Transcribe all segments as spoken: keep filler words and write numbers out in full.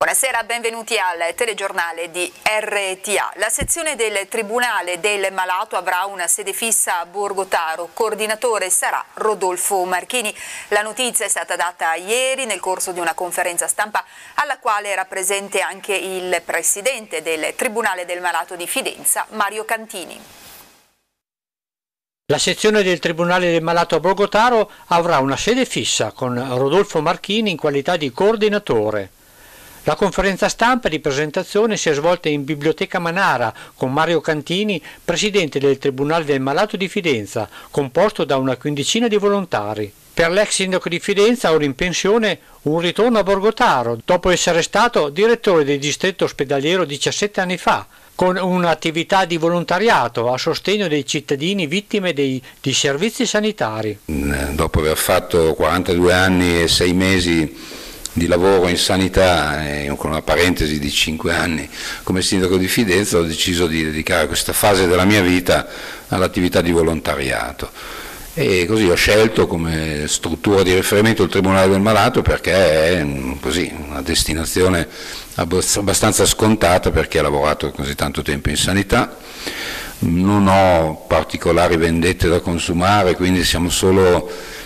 Buonasera, benvenuti al telegiornale di R T A. La sezione del Tribunale del Malato avrà una sede fissa a Borgotaro. Coordinatore sarà Rodolfo Marchini. La notizia è stata data ieri nel corso di una conferenza stampa alla quale era presente anche il presidente del Tribunale del Malato di Fidenza, Mario Cantini. La sezione del Tribunale del Malato a Borgotaro avrà una sede fissa con Rodolfo Marchini in qualità di coordinatore. La conferenza stampa di presentazione si è svolta in Biblioteca Manara con Mario Cantini, presidente del Tribunale del Malato di Fidenza, composto da una quindicina di volontari. Per l'ex sindaco di Fidenza, ora in pensione, un ritorno a Borgotaro, dopo essere stato direttore del distretto ospedaliero diciassette anni fa, con un'attività di volontariato a sostegno dei cittadini vittime dei, di servizi sanitari. Dopo aver fatto quarantadue anni e sei mesi di lavoro in sanità e con una parentesi di cinque anni come sindaco di Fidenza, ho deciso di dedicare questa fase della mia vita all'attività di volontariato. E così ho scelto come struttura di riferimento il Tribunale del Malato perché è così, una destinazione abbastanza scontata per chi ha lavorato così tanto tempo in sanità. Non ho particolari vendette da consumare, quindi siamo solo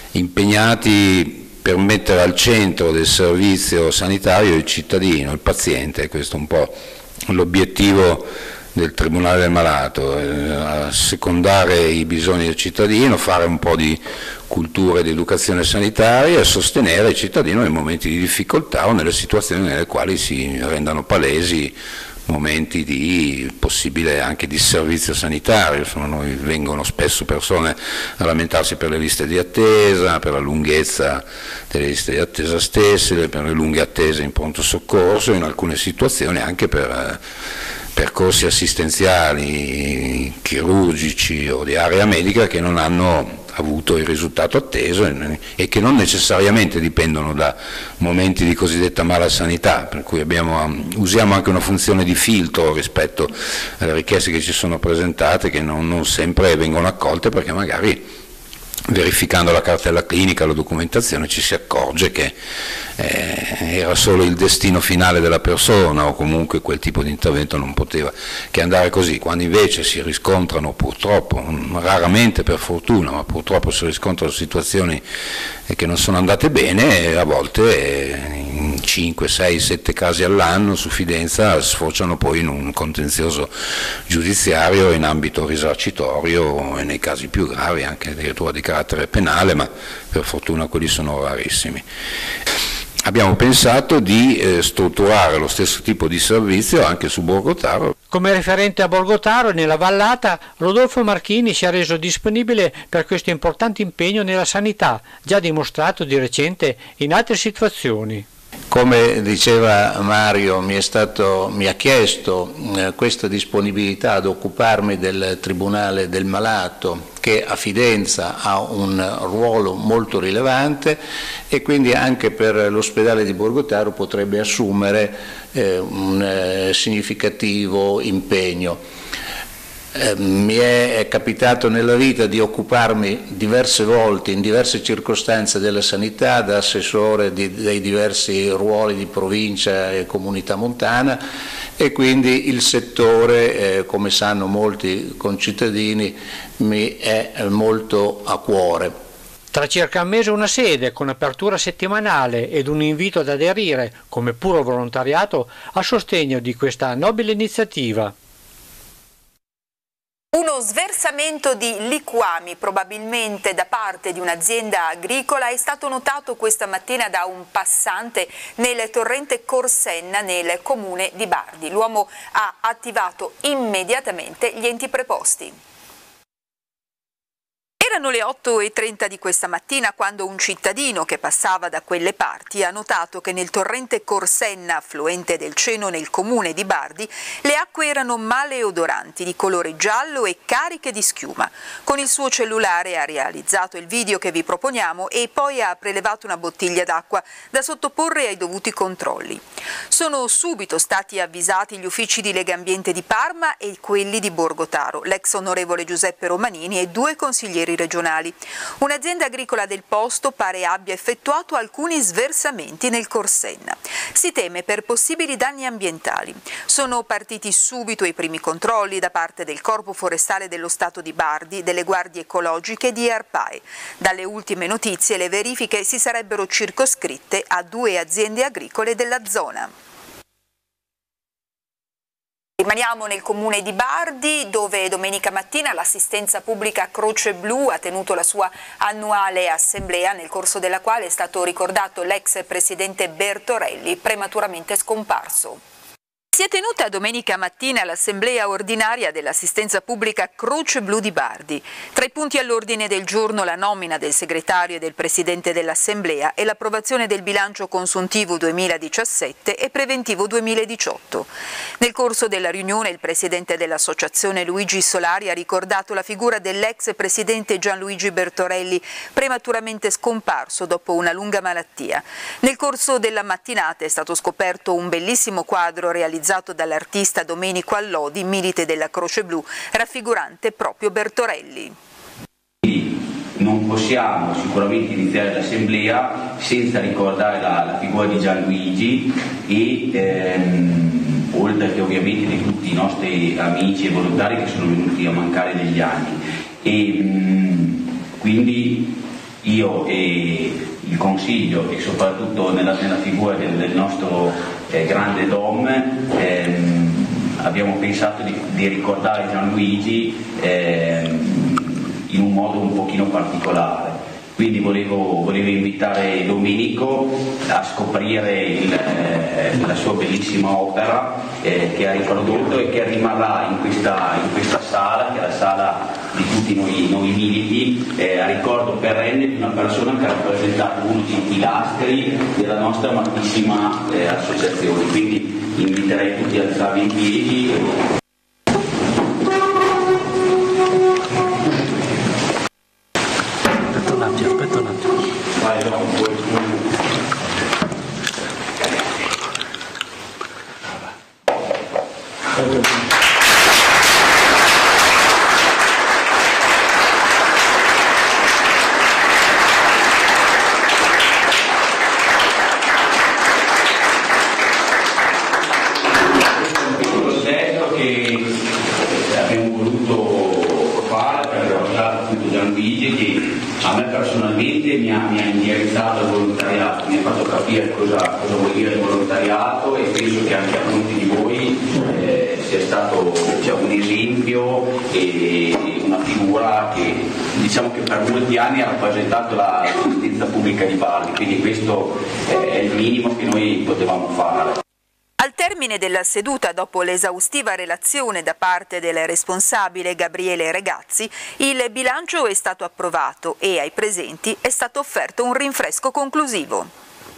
impegnati per mettere al centro del servizio sanitario il cittadino, il paziente. Questo è un po' l'obiettivo del Tribunale del Malato, eh, secondare i bisogni del cittadino, fare un po' di cultura ed educazione sanitaria e sostenere il cittadino nei momenti di difficoltà o nelle situazioni nelle quali si rendano palesi momenti di possibile anche disservizio sanitario. Insomma, noi vengono spesso persone a lamentarsi per le liste di attesa, per la lunghezza delle liste di attesa stesse, per le lunghe attese in pronto soccorso, in alcune situazioni anche per eh, percorsi assistenziali, chirurgici o di area medica che non hanno avuto il risultato atteso e che non necessariamente dipendono da momenti di cosiddetta mala sanità, per cui abbiamo, usiamo anche una funzione di filtro rispetto alle richieste che ci sono presentate, che non, non sempre vengono accolte perché magari verificando la cartella clinica, la documentazione, ci si accorge che eh, era solo il destino finale della persona o comunque quel tipo di intervento non poteva che andare così, quando invece si riscontrano purtroppo, raramente per fortuna, ma purtroppo si riscontrano situazioni che non sono andate bene e a volte in cinque, sei, sette casi all'anno su Fidenza sfociano poi in un contenzioso giudiziario in ambito risarcitorio e nei casi più gravi anche addirittura di carattere penale, ma per fortuna quelli sono rarissimi. Abbiamo pensato di eh, strutturare lo stesso tipo di servizio anche su Borgotaro. Come referente a Borgotaro e nella Vallata, Rodolfo Marchini si è reso disponibile per questo importante impegno nella sanità, già dimostrato di recente in altre situazioni. Come diceva Mario, mi, è stato, mi ha chiesto eh, questa disponibilità ad occuparmi del Tribunale del Malato, che a Fidenza ha un ruolo molto rilevante e quindi anche per l'ospedale di Borgotaro potrebbe assumere eh, un eh, significativo impegno. Eh, mi è capitato nella vita di occuparmi diverse volte, in diverse circostanze della sanità, da assessore di, dei diversi ruoli di provincia e comunità montana e quindi il settore, eh, come sanno molti concittadini, mi è molto a cuore. Tra circa un mese una sede con apertura settimanale ed un invito ad aderire, come puro volontariato, a sostegno di questa nobile iniziativa. Uno sversamento di liquami, probabilmente da parte di un'azienda agricola, è stato notato questa mattina da un passante nel torrente Corsenna nel comune di Bardi. L'uomo ha attivato immediatamente gli enti preposti. Erano le otto e trenta di questa mattina quando un cittadino che passava da quelle parti ha notato che nel torrente Corsenna, affluente del Ceno nel comune di Bardi, le acque erano maleodoranti, di colore giallo e cariche di schiuma. Con il suo cellulare ha realizzato il video che vi proponiamo e poi ha prelevato una bottiglia d'acqua da sottoporre ai dovuti controlli. Sono subito stati avvisati gli uffici di Legambiente di Parma e quelli di Borgotaro, l'ex onorevole Giuseppe Romanini e due consiglieri regionali. regionali. Un'azienda agricola del posto pare abbia effettuato alcuni sversamenti nel Corsenna. Si teme per possibili danni ambientali. Sono partiti subito i primi controlli da parte del Corpo Forestale dello Stato di Bardi, delle Guardie Ecologiche e di ARPAE. Dalle ultime notizie le verifiche si sarebbero circoscritte a due aziende agricole della zona. Rimaniamo nel comune di Bardi, dove domenica mattina l'assistenza pubblica Croce Blu ha tenuto la sua annuale assemblea, nel corso della quale è stato ricordato l'ex presidente Bertorelli, prematuramente scomparso. Si è tenuta domenica mattina l'assemblea ordinaria dell'assistenza pubblica Croce Blu di Bardi. Tra i punti all'ordine del giorno la nomina del segretario e del presidente dell'assemblea e l'approvazione del bilancio consuntivo duemiladiciassette e preventivo duemiladiciotto. Nel corso della riunione il presidente dell'associazione Luigi Solari ha ricordato la figura dell'ex presidente Gianluigi Bertorelli, prematuramente scomparso dopo una lunga malattia. Nel corso della mattinata è stato scoperto un bellissimo quadro realizzato dall'artista Domenico Allodi, milite della Croce Blu, raffigurante proprio Bertorelli. Non possiamo sicuramente iniziare l'assemblea senza ricordare la, la figura di Gianluigi e ehm, oltre che ovviamente di tutti i nostri amici e volontari che sono venuti a mancare negli anni. E, mh, quindi io e il Consiglio e soprattutto nella, nella figura del, del nostro eh, grande Dom ehm, abbiamo pensato di, di ricordare Gianluigi ehm, in un modo un pochino particolare. Quindi volevo, volevo invitare Domenico a scoprire il, eh, la sua bellissima opera eh, che ha riprodotto e che rimarrà in questa, in questa sala, che è la sala di tutti noi, noi militi, eh, a ricordo perenne di una persona che ha rappresentato uno dei pilastri della nostra amatissima eh, associazione. Quindi inviterei tutti ad alzarvi in piedi. Aspetta un attimo. Vai, no, puoi. A me personalmente mi ha, mi ha indirizzato al volontariato, mi ha fatto capire cosa, cosa vuol dire il volontariato e penso che anche a molti di voi eh, sia stato diciamo, un esempio e una figura che diciamo che per molti anni ha rappresentato l'assistenza pubblica di Bardi, quindi questo è il minimo che noi potevamo fare. Al termine della seduta, dopo l'esaustiva relazione da parte del responsabile Gabriele Regazzi, il bilancio è stato approvato e ai presenti è stato offerto un rinfresco conclusivo.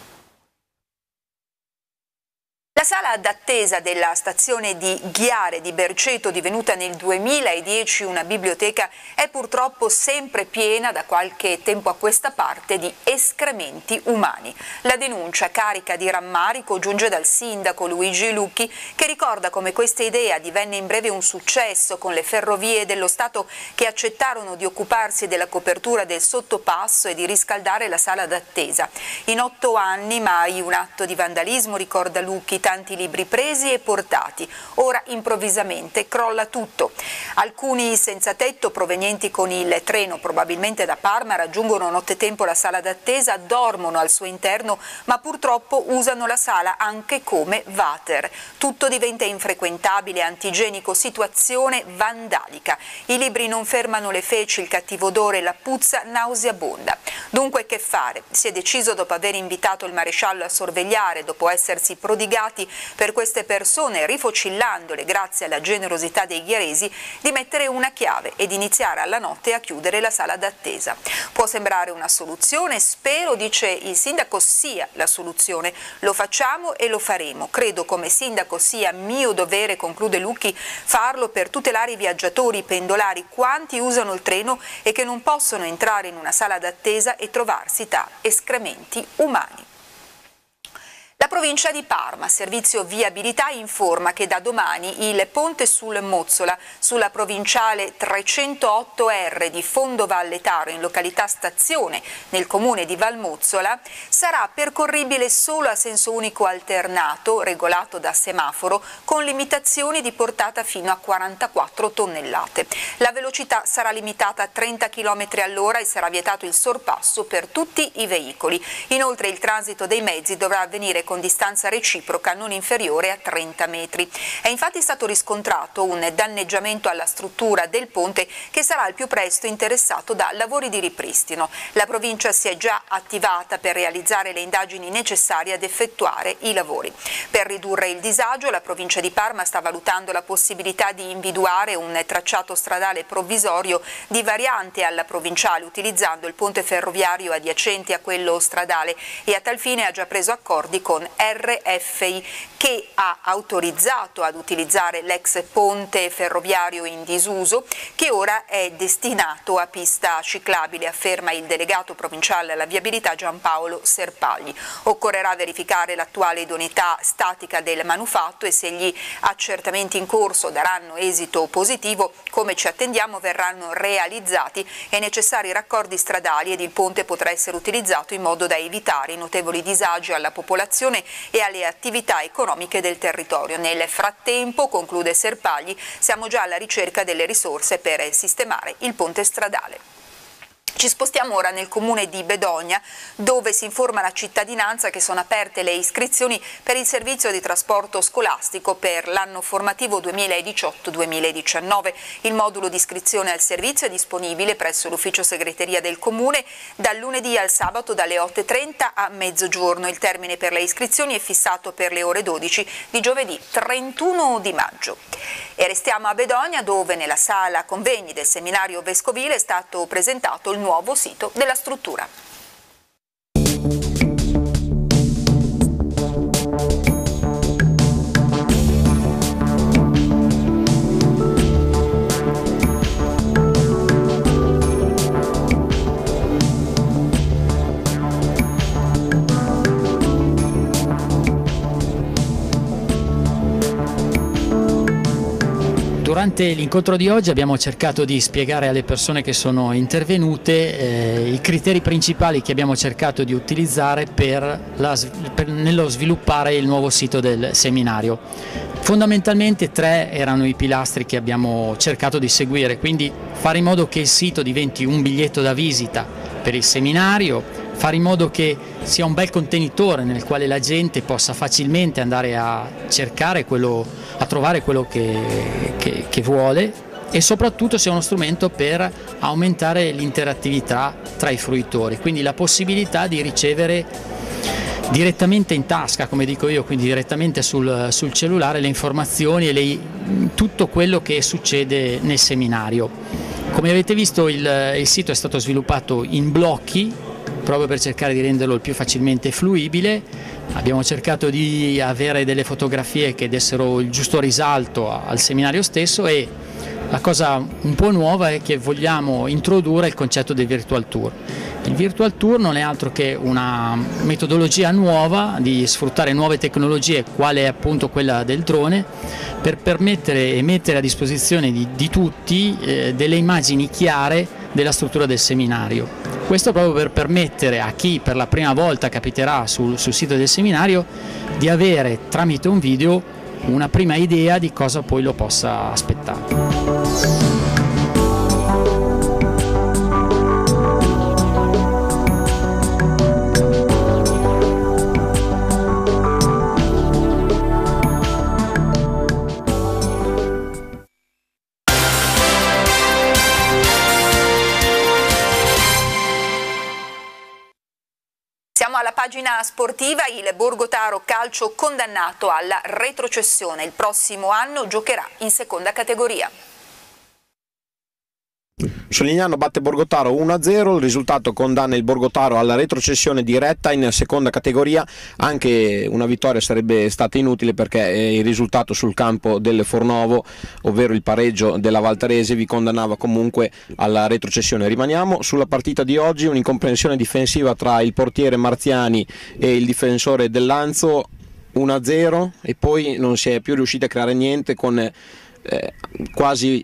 La sala d'attesa della stazione di Ghiare di Berceto, divenuta nel duemiladieci una biblioteca, è purtroppo sempre piena da qualche tempo a questa parte di escrementi umani. La denuncia, carica di rammarico, giunge dal sindaco Luigi Lucchi, che ricorda come questa idea divenne in breve un successo con le ferrovie dello Stato che accettarono di occuparsi della copertura del sottopasso e di riscaldare la sala d'attesa. In otto anni mai un atto di vandalismo, ricorda Lucchi, tanti libri presi e portati. Ora improvvisamente crolla tutto. Alcuni senza tetto provenienti con il treno, probabilmente da Parma, raggiungono nottetempo la sala d'attesa, dormono al suo interno, ma purtroppo usano la sala anche come water. Tutto diventa infrequentabile, antigenico, situazione vandalica. I libri non fermano le feci, il cattivo odore, la puzza nauseabonda. Dunque che fare? Si è deciso, dopo aver invitato il maresciallo a sorvegliare, dopo essersi prodigati per queste persone, rifocillandole grazie alla generosità dei ghiaresi, di mettere una chiave ed iniziare alla notte a chiudere la sala d'attesa. Può sembrare una soluzione, spero, dice il sindaco, sia la soluzione. Lo facciamo e lo faremo. Credo come sindaco sia mio dovere, conclude Lucchi, farlo per tutelare i viaggiatori, i pendolari, quanti usano il treno e che non possono entrare in una sala d'attesa e trovarsi tra escrementi umani. La provincia di Parma, servizio viabilità, informa che da domani il ponte sul Mozzola sulla provinciale trecentootto R di Fondo Valletaro in località Stazione nel comune di Valmozzola sarà percorribile solo a senso unico alternato regolato da semaforo con limitazioni di portata fino a quarantaquattro tonnellate. La velocità sarà limitata a trenta chilometri all'ora e sarà vietato il sorpasso per tutti i veicoli. Inoltre il transito dei mezzi dovrà avvenire con distanza reciproca non inferiore a trenta metri. È infatti stato riscontrato un danneggiamento alla struttura del ponte che sarà al più presto interessato da lavori di ripristino. La provincia si è già attivata per realizzare le indagini necessarie ad effettuare i lavori. Per ridurre il disagio, la provincia di Parma sta valutando la possibilità di individuare un tracciato stradale provvisorio di variante alla provinciale utilizzando il ponte ferroviario adiacente a quello stradale e a tal fine ha già preso accordi con R F I che ha autorizzato ad utilizzare l'ex ponte ferroviario in disuso che ora è destinato a pista ciclabile, afferma il delegato provinciale alla viabilità Giampaolo Serpagli. Occorrerà verificare l'attuale idoneità statica del manufatto e se gli accertamenti in corso daranno esito positivo, come ci attendiamo, verranno realizzati e necessari raccordi stradali ed il ponte potrà essere utilizzato in modo da evitare i notevoli disagi alla popolazione e alle attività economiche del territorio. Nel frattempo, conclude Serpagli, siamo già alla ricerca delle risorse per sistemare il ponte stradale. Ci spostiamo ora nel comune di Bedogna, dove si informa la cittadinanza che sono aperte le iscrizioni per il servizio di trasporto scolastico per l'anno formativo duemiladiciotto duemiladiciannove. Il modulo di iscrizione al servizio è disponibile presso l'ufficio segreteria del comune dal lunedì al sabato dalle otto e trenta a mezzogiorno. Il termine per le iscrizioni è fissato per le ore dodici di giovedì trentuno di maggio. E restiamo a Bedogna, dove nella sala convegni del seminario vescovile è stato presentato il nuovo sito della struttura. Durante l'incontro di oggi abbiamo cercato di spiegare alle persone che sono intervenute eh, i criteri principali che abbiamo cercato di utilizzare per, la, per nello sviluppare il nuovo sito del seminario. Fondamentalmente tre erano i pilastri che abbiamo cercato di seguire, quindi fare in modo che il sito diventi un biglietto da visita per il seminario, fare in modo che sia un bel contenitore nel quale la gente possa facilmente andare a cercare quello, a trovare quello che, che, che vuole e soprattutto sia uno strumento per aumentare l'interattività tra i fruitori, quindi la possibilità di ricevere direttamente in tasca, come dico io, quindi direttamente sul, sul cellulare le informazioni e le, tutto quello che succede nel seminario. Come avete visto il, il sito è stato sviluppato in blocchi proprio per cercare di renderlo il più facilmente fruibile. Abbiamo cercato di avere delle fotografie che dessero il giusto risalto al seminario stesso e la cosa un po' nuova è che vogliamo introdurre il concetto del virtual tour. Il virtual tour non è altro che una metodologia nuova di sfruttare nuove tecnologie, quale è appunto quella del drone, per permettere e mettere a disposizione di, di tutti eh, delle immagini chiare della struttura del seminario. Questo proprio per permettere a chi per la prima volta capiterà sul, sul sito del seminario di avere tramite un video una prima idea di cosa poi lo possa aspettare. Siamo alla pagina sportiva. Il Borgotaro Calcio condannato alla retrocessione. Il prossimo anno giocherà in seconda categoria. Solignano batte Borgotaro uno a zero, il risultato condanna il Borgotaro alla retrocessione diretta in seconda categoria. Anche una vittoria sarebbe stata inutile, perché il risultato sul campo del Fornovo, ovvero il pareggio della Valtarese, vi condannava comunque alla retrocessione. Rimaniamo sulla partita di oggi, un'incomprensione difensiva tra il portiere Marziani e il difensore del Lanzo, uno a zero, e poi non si è più riusciti a creare niente, con Eh, quasi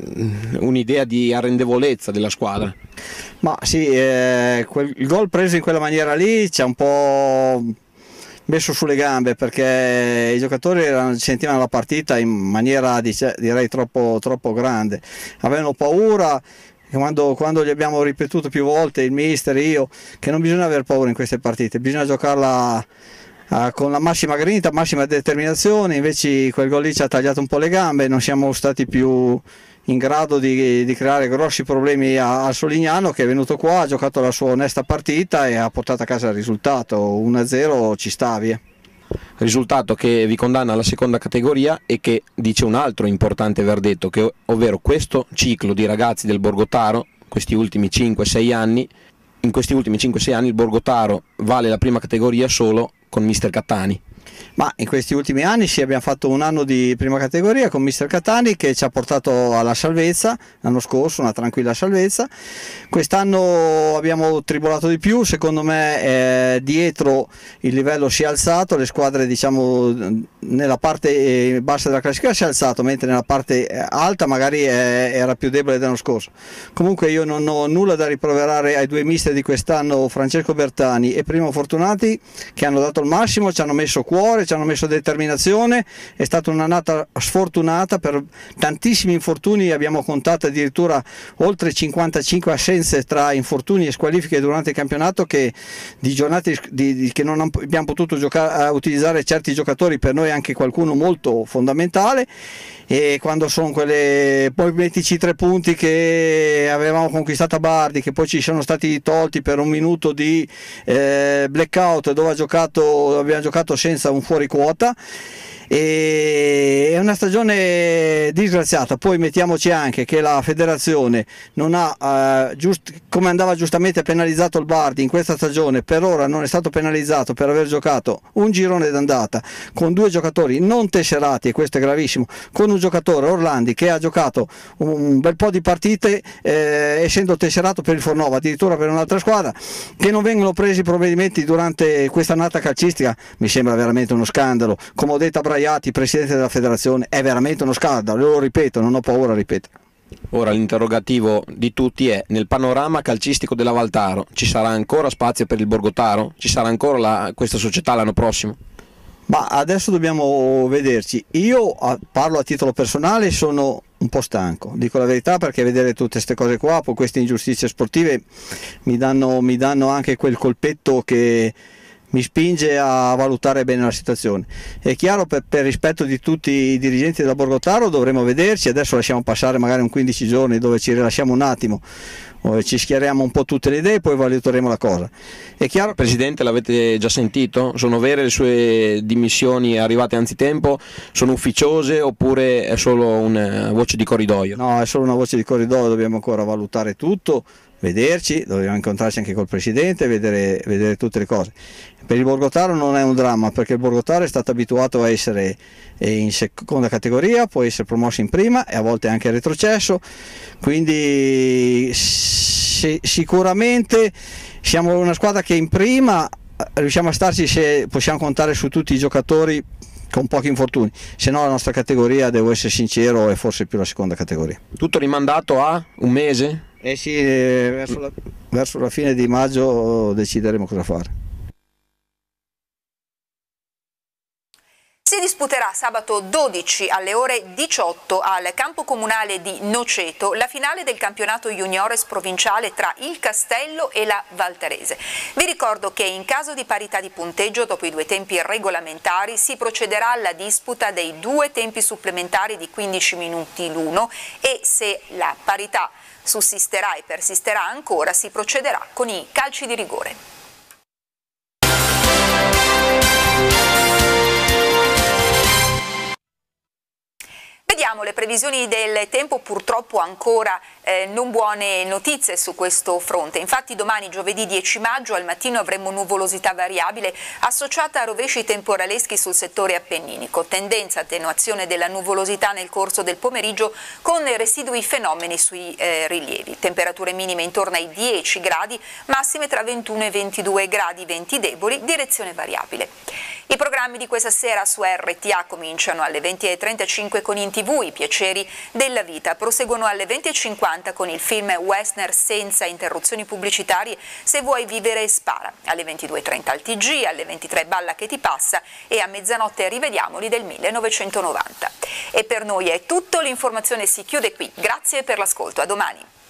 un'idea di arrendevolezza della squadra. Ma sì, eh, quel, il gol preso in quella maniera lì ci ha un po' messo sulle gambe, perché i giocatori erano, sentivano la partita in maniera direi troppo, troppo grande, avevano paura. Quando, quando gli abbiamo ripetuto più volte, il mister e io, che non bisogna aver paura in queste partite, bisogna giocarla Uh, con la massima grinta, massima determinazione. Invece quel gol lì ci ha tagliato un po' le gambe, non siamo stati più in grado di, di creare grossi problemi al Solignano, che è venuto qua, ha giocato la sua onesta partita e ha portato a casa il risultato. uno a zero ci sta, via. Risultato che vi condanna alla seconda categoria e che dice un altro importante verdetto, che, ovvero questo ciclo di ragazzi del Borgotaro, questi ultimi cinque sei anni, in questi ultimi cinque sei anni il Borgotaro vale la prima categoria solo con mister Cattani. Ma in questi ultimi anni sì, abbiamo fatto un anno di prima categoria con mister Cattani, che ci ha portato alla salvezza l'anno scorso, una tranquilla salvezza. Quest'anno abbiamo tribolato di più, secondo me eh, dietro il livello si è alzato, le squadre, diciamo, nella parte bassa della classifica si è alzato, mentre nella parte alta magari eh, era più debole dell'anno scorso. Comunque io non ho nulla da riproverare ai due mister di quest'anno, Francesco Bertani e Primo Fortunati, che hanno dato il massimo, ci hanno messo cuore, ci hanno messo determinazione. È stata un'annata sfortunata per tantissimi infortuni, abbiamo contato addirittura oltre cinquantacinque assenze tra infortuni e squalifiche durante il campionato, che di giornate di, di, che non abbiamo potuto giocare, utilizzare certi giocatori, per noi anche qualcuno molto fondamentale. E quando sono quelle, poi mettici tre punti che avevamo conquistato a Bardi, che poi ci sono stati tolti per un minuto di eh, blackout, dove ha giocato, abbiamo giocato senza un fuori quota, e è una stagione disgraziata. Poi mettiamoci anche che la federazione non ha, eh, giust, come andava giustamente penalizzato il Bardi in questa stagione, per ora non è stato penalizzato per aver giocato un girone d'andata con due giocatori non tesserati, e questo è gravissimo, con un giocatore, Orlandi, che ha giocato un bel po' di partite eh, essendo tesserato per il Fornovo, addirittura per un'altra squadra. Che non vengono presi provvedimenti durante questa annata calcistica mi sembra veramente uno scandalo. Come ho detto a Braiati, presidente della federazione, è veramente uno scandalo, lo ripeto, non ho paura a ripetere. Ora l'interrogativo di tutti è: nel panorama calcistico della Valtaro ci sarà ancora spazio per il Borgotaro? Ci sarà ancora la, questa società l'anno prossimo? Ma adesso dobbiamo vederci. Io parlo a titolo personale, sono un po' stanco, dico la verità, perché vedere tutte queste cose qua, poi queste ingiustizie sportive mi danno, mi danno anche quel colpetto che mi spinge a valutare bene la situazione. È chiaro, per, per rispetto di tutti i dirigenti della Borgotaro dovremo vederci. Adesso lasciamo passare magari un quindici giorni dove ci rilasciamo un attimo, ci schiariamo un po' tutte le idee, poi valuteremo la cosa. È chiaro. Presidente, l'avete già sentito? Sono vere le sue dimissioni arrivate anzitempo? Sono ufficiose oppure è solo una voce di corridoio? No, è solo una voce di corridoio, dobbiamo ancora valutare tutto, vederci, dobbiamo incontrarci anche col presidente, vedere, vedere tutte le cose. Per il Borgotaro non è un dramma, perché il Borgotaro è stato abituato a essere in seconda categoria, può essere promosso in prima e a volte anche retrocesso, quindi sicuramente siamo una squadra che in prima riusciamo a starci se possiamo contare su tutti i giocatori con pochi infortuni, se no la nostra categoria, devo essere sincero, è forse più la seconda categoria. Tutto rimandato a un mese? Eh sì, eh, verso, la, verso la fine di maggio decideremo cosa fare. Si disputerà sabato dodici alle ore diciotto al campo comunale di Noceto la finale del campionato juniores provinciale tra il Castello e la Valtarese. Vi ricordo che in caso di parità di punteggio dopo i due tempi regolamentari si procederà alla disputa dei due tempi supplementari di quindici minuti l'uno, e se la parità sussisterà e persisterà ancora si procederà con i calci di rigore. Vediamo le previsioni del tempo, purtroppo ancora eh, non buone notizie su questo fronte. Infatti domani, giovedì dieci maggio, al mattino avremo nuvolosità variabile associata a rovesci temporaleschi sul settore appenninico, tendenza attenuazione della nuvolosità nel corso del pomeriggio con residui fenomeni sui eh, rilievi. Temperature minime intorno ai dieci gradi, massime tra ventuno e ventidue gradi, venti deboli, direzione variabile. I programmi di questa sera su R T A cominciano alle venti e trentacinque con In tivù, I piaceri della vita, proseguono alle venti e cinquanta con il film Western senza interruzioni pubblicitarie, Se vuoi vivere spara, alle ventidue e trenta al T G, alle ventitré Balla che ti passa e a mezzanotte Rivediamoli del millenovecentonovanta. E per noi è tutto, l'informazione si chiude qui, grazie per l'ascolto, a domani.